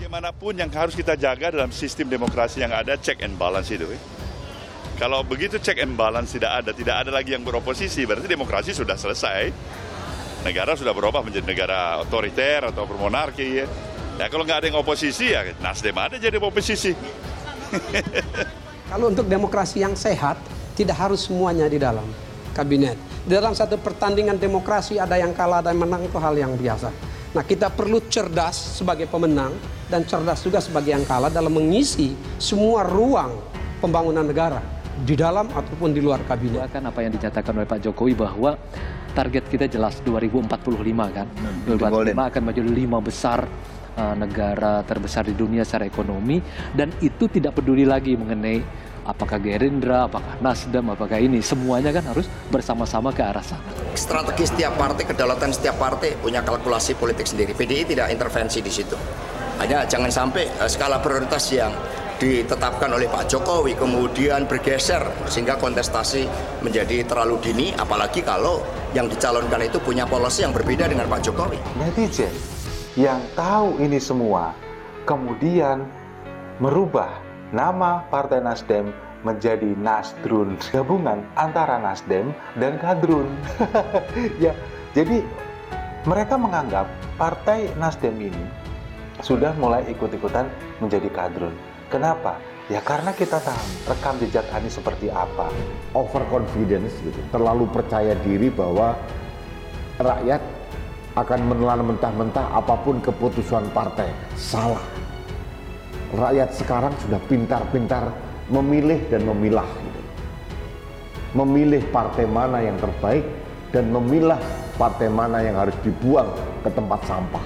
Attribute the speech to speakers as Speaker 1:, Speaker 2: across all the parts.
Speaker 1: Bagaimanapun yang harus kita jaga dalam sistem demokrasi yang ada, check and balance itu. Kalau begitu check and balance tidak ada lagi yang beroposisi, berarti demokrasi sudah selesai. Negara sudah berubah menjadi negara otoriter atau bermonarki. Ya kalau nggak ada yang oposisi, ya Nasdem ada jadi oposisi.
Speaker 2: Kalau untuk demokrasi yang sehat, tidak harus semuanya di dalam kabinet. Dalam satu pertandingan demokrasi ada yang kalah dan menang, itu hal yang biasa. Nah, kita perlu cerdas sebagai pemenang dan cerdas juga sebagai yang kalah dalam mengisi semua ruang pembangunan negara di dalam ataupun di luar kabinet.
Speaker 3: Kan apa yang dinyatakan oleh Pak Jokowi bahwa target kita jelas 2045 kan. 2045 akan menjadi 5 besar negara terbesar di dunia secara ekonomi, dan itu tidak peduli lagi mengenai apakah Gerindra, apakah Nasdem, apakah ini, semuanya kan harus bersama-sama ke arah sana.
Speaker 4: Strategi setiap partai, kedaulatan setiap partai punya kalkulasi politik sendiri. PDI tidak intervensi di situ. Hanya jangan sampai skala prioritas yang ditetapkan oleh Pak Jokowi kemudian bergeser sehingga kontestasi menjadi terlalu dini, apalagi kalau yang dicalonkan itu punya policy yang berbeda dengan Pak Jokowi.
Speaker 5: Netizen yang tahu ini semua kemudian merubah nama Partai Nasdem menjadi Nasdrun, gabungan antara Nasdem dan Kadrun. Ya, jadi mereka menganggap Partai Nasdem ini sudah mulai ikut-ikutan menjadi Kadrun. Kenapa? Ya karena kita tahu rekam jejak Anies seperti apa.
Speaker 6: Overconfidence gitu, terlalu percaya diri bahwa rakyat akan menelan mentah-mentah apapun keputusan partai. Salah. Rakyat sekarang sudah pintar-pintar memilih dan memilah gitu. Memilih partai mana yang terbaik dan memilah partai mana yang harus dibuang ke tempat sampah.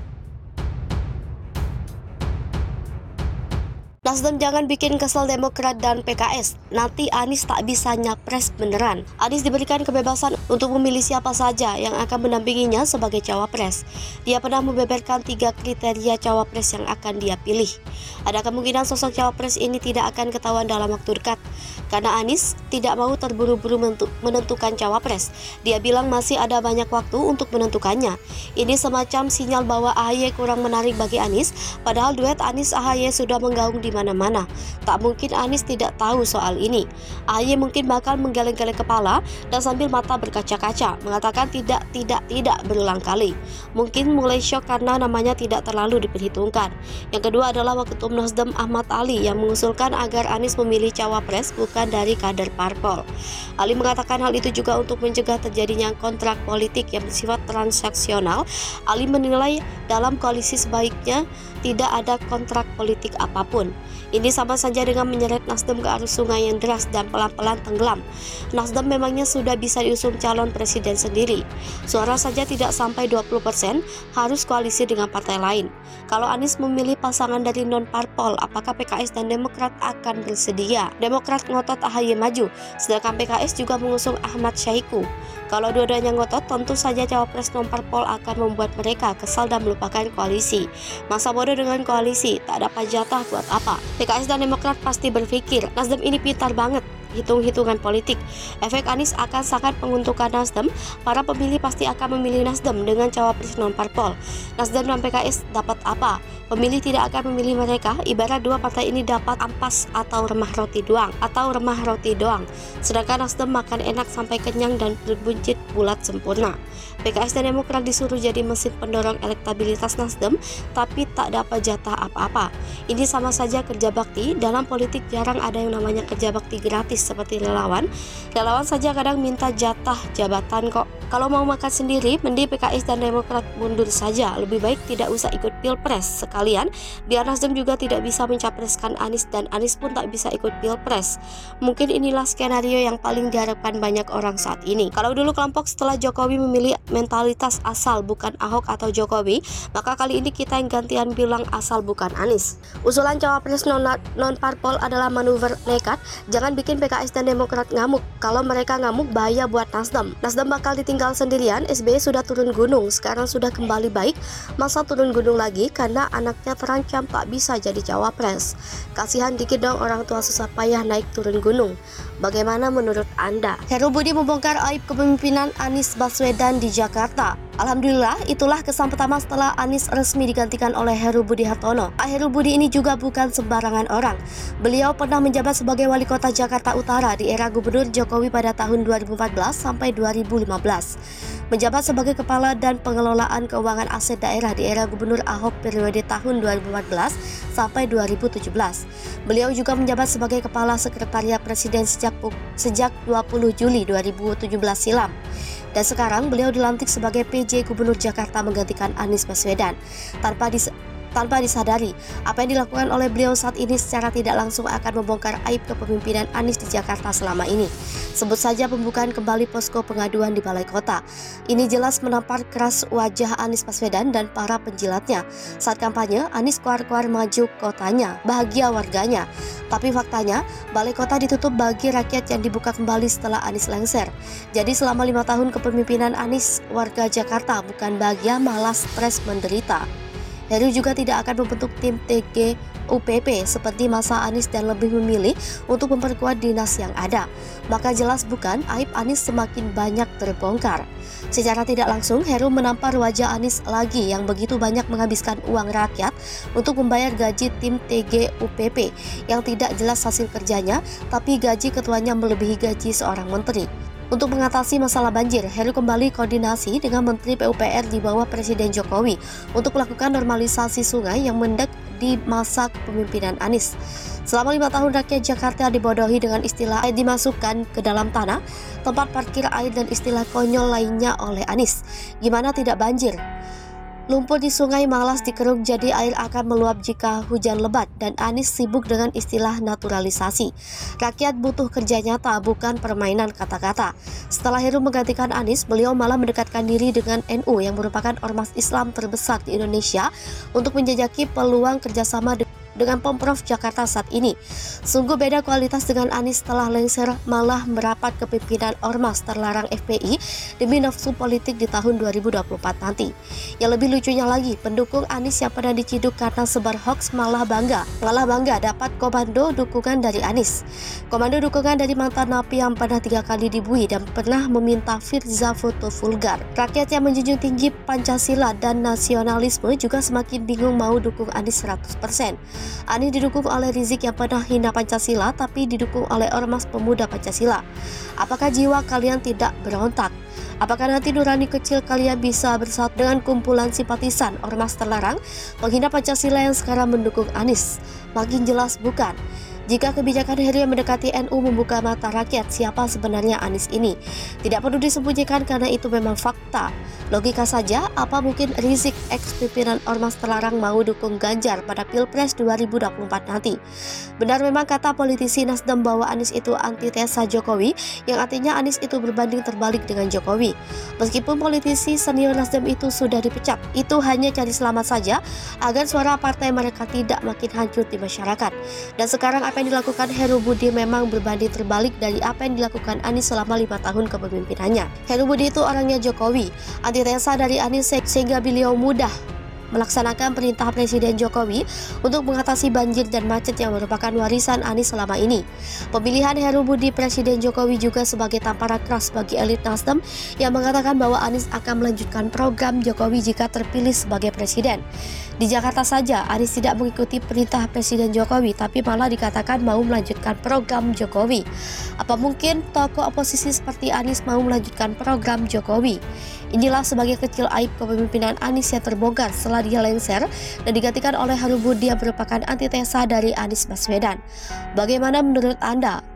Speaker 7: Nasdem jangan bikin kesel Demokrat dan PKS, nanti Anies tak bisa nyapres beneran. Anies diberikan kebebasan untuk memilih siapa saja yang akan mendampinginya sebagai cawapres. Dia pernah membeberkan 3 kriteria cawapres yang akan dia pilih. Ada kemungkinan sosok cawapres ini tidak akan ketahuan dalam waktu dekat, karena Anies tidak mau terburu-buru menentukan cawapres. Dia bilang masih ada banyak waktu untuk menentukannya. Ini semacam sinyal bahwa AHY kurang menarik bagi Anies, padahal duet Anies-AHY sudah menggaung di mana-mana. Tak mungkin Anies tidak tahu soal ini. AHY mungkin bakal menggeleng-geleng kepala dan sambil mata berkaca-kaca mengatakan tidak berulang kali. Mungkin mulai syok karena namanya tidak terlalu diperhitungkan. Yang kedua adalah Waketum Nasdem Ahmad Ali yang mengusulkan agar Anies memilih cawapres bukan dari kader parpol. Ali mengatakan hal itu juga untuk mencegah terjadinya kontrak politik yang bersifat transaksional. Ali menilai dalam koalisi sebaiknya tidak ada kontrak politik apapun. Ini sama saja dengan menyeret Nasdem ke arus sungai yang deras dan pelan-pelan tenggelam. Nasdem memangnya sudah bisa diusung calon presiden sendiri. Suara saja tidak sampai 20%, harus koalisi dengan partai lain. Kalau Anies memilih pasangan dari non-parpol, apakah PKS dan Demokrat akan bersedia? Demokrat ngotot AHY maju, sedangkan PKS juga mengusung Ahmad Syahiku. Kalau dua-duanya ngotot, tentu saja cawapres non-parpol akan membuat mereka kesal dan melupakan koalisi. Masa bodoh dengan koalisi, tak dapat jatah buat apa? PKS dan Demokrat pasti berpikir, Nasdem ini pintar banget, hitung-hitungan politik. Efek Anies akan sangat menguntungkan Nasdem, para pemilih pasti akan memilih Nasdem dengan cawapres non-parpol. Nasdem dan PKS dapat apa? Pemilih tidak akan memilih mereka, ibarat dua partai ini dapat ampas atau remah roti doang. Sedangkan Nasdem makan enak sampai kenyang dan berbuncit bulat sempurna. PKS dan Demokrat disuruh jadi mesin pendorong elektabilitas Nasdem, tapi tak dapat jatah apa-apa. Ini sama saja kerja bakti. Dalam politik jarang ada yang namanya kerja bakti gratis seperti relawan. Relawan saja kadang minta jatah jabatan kok. Kalau mau makan sendiri, mending PKS dan Demokrat mundur saja. Lebih baik tidak usah ikut pilpres sekalian, biar Nasdem juga tidak bisa mencapreskan Anies dan Anies pun tak bisa ikut pilpres. Mungkin inilah skenario yang paling diharapkan banyak orang saat ini. Kalau dulu kelompok setelah Jokowi memilih mentalitas asal bukan Ahok atau Jokowi, maka kali ini kita yang gantian bilang asal bukan Anies. Usulan cawapres non-parpol adalah manuver nekat. Jangan bikin PKS dan Demokrat ngamuk. Kalau mereka ngamuk, bahaya buat Nasdem. Nasdem bakal ditinggal sendirian. SBY sudah turun gunung, sekarang sudah kembali baik. Masa turun gunung lagi karena anaknya terancam tak bisa jadi cawapres. Kasihan dikit dong orang tua susah payah naik turun gunung. Bagaimana menurut Anda? Heru Budi membongkar aib kepemimpinan Anies Baswedan di Jakarta. Alhamdulillah, itulah kesan pertama setelah Anies resmi digantikan oleh Heru Budi Hartono. Pak Heru Budi ini juga bukan sembarangan orang. Beliau pernah menjabat sebagai Wali Kota Jakarta Utara di era Gubernur Jokowi pada tahun 2014 sampai 2015. Menjabat sebagai Kepala dan Pengelolaan Keuangan Aset Daerah di era Gubernur Ahok periode tahun 2014 sampai 2017. Beliau juga menjabat sebagai Kepala Sekretariat Presiden sejak 20 Juli 2017 silam. Dan sekarang beliau dilantik sebagai PJ Gubernur Jakarta menggantikan Anies Baswedan. Tanpa disadari, apa yang dilakukan oleh beliau saat ini secara tidak langsung akan membongkar aib kepemimpinan Anies di Jakarta selama ini. Sebut saja pembukaan kembali posko pengaduan di Balai Kota. Ini jelas menampar keras wajah Anies Baswedan dan para penjilatnya. Saat kampanye, Anies keluar-keluar maju kotanya, bahagia warganya. Tapi faktanya, Balai Kota ditutup bagi rakyat yang dibuka kembali setelah Anies lengser. Jadi selama 5 tahun kepemimpinan Anies, warga Jakarta bukan bahagia malah stres menderita. Heru juga tidak akan membentuk tim TGUPP seperti masa Anies dan lebih memilih untuk memperkuat dinas yang ada. Maka jelas bukan aib Anies semakin banyak terbongkar. Secara tidak langsung, Heru menampar wajah Anies lagi yang begitu banyak menghabiskan uang rakyat untuk membayar gaji tim TGUPP yang tidak jelas hasil kerjanya, tapi gaji ketuanya melebihi gaji seorang menteri. Untuk mengatasi masalah banjir, Heru kembali koordinasi dengan Menteri PUPR di bawah Presiden Jokowi untuk melakukan normalisasi sungai yang mendek di masa kepemimpinan Anies. Selama 5 tahun rakyat Jakarta dibodohi dengan istilah air dimasukkan ke dalam tanah, tempat parkir air dan istilah konyol lainnya oleh Anies. Gimana tidak banjir? Lumpur di sungai malas dikeruk jadi air akan meluap jika hujan lebat dan Anies sibuk dengan istilah naturalisasi. Rakyat butuh kerja nyata bukan permainan kata-kata. Setelah Heru menggantikan Anies, beliau malah mendekatkan diri dengan NU yang merupakan ormas Islam terbesar di Indonesia untuk menjajaki peluang kerjasama dengan Pemprov Jakarta saat ini. Sungguh beda kualitas dengan Anies setelah lengser malah merapat ke pimpinan Ormas terlarang FPI demi nafsu politik di tahun 2024 nanti. Yang lebih lucunya lagi, pendukung Anies yang pernah diciduk karena sebar hoax malah bangga dapat komando dukungan dari Anies. Komando dukungan dari mantan napi yang pernah 3 kali dibui dan pernah meminta Firza foto vulgar. Rakyat yang menjunjung tinggi Pancasila dan nasionalisme juga semakin bingung mau dukung Anies 100%. Anies didukung oleh Rizik yang pernah hina Pancasila tapi didukung oleh Ormas Pemuda Pancasila. Apakah jiwa kalian tidak berontak? Apakah nanti nurani kecil kalian bisa bersatu dengan kumpulan simpatisan Ormas terlarang penghina Pancasila yang sekarang mendukung Anies? Makin jelas bukan. Jika kebijakan Heru yang mendekati NU membuka mata rakyat siapa sebenarnya Anies ini, tidak perlu disembunyikan karena itu memang fakta. Logika saja, apa mungkin Rizik ex-pimpinan Ormas terlarang mau dukung Ganjar pada Pilpres 2024 nanti? Benar memang kata politisi Nasdem bahwa Anies itu antitesa Jokowi, yang artinya Anies itu berbanding terbalik dengan Jokowi. Meskipun politisi senior Nasdem itu sudah dipecat, itu hanya cari selamat saja agar suara partai mereka tidak makin hancur di masyarakat. Dan sekarang apa yang dilakukan Heru Budi memang berbanding terbalik dari apa yang dilakukan Anies selama 5 tahun kepemimpinannya. Heru Budi itu orangnya Jokowi, antitesa dari Anies sehingga beliau mudah melaksanakan perintah Presiden Jokowi untuk mengatasi banjir dan macet yang merupakan warisan Anies selama ini. Pemilihan Heru Budi Presiden Jokowi juga sebagai tamparan keras bagi elit Nasdem yang mengatakan bahwa Anies akan melanjutkan program Jokowi jika terpilih sebagai presiden. Di Jakarta saja, Anies tidak mengikuti perintah Presiden Jokowi, tapi malah dikatakan mau melanjutkan program Jokowi. Apa mungkin tokoh oposisi seperti Anies mau melanjutkan program Jokowi? Inilah sebagai kecil aib kepemimpinan Anies yang terbongkar setelah dia lengser dan digantikan oleh Heru Budi yang merupakan antitesa dari Anies Baswedan. Bagaimana menurut Anda?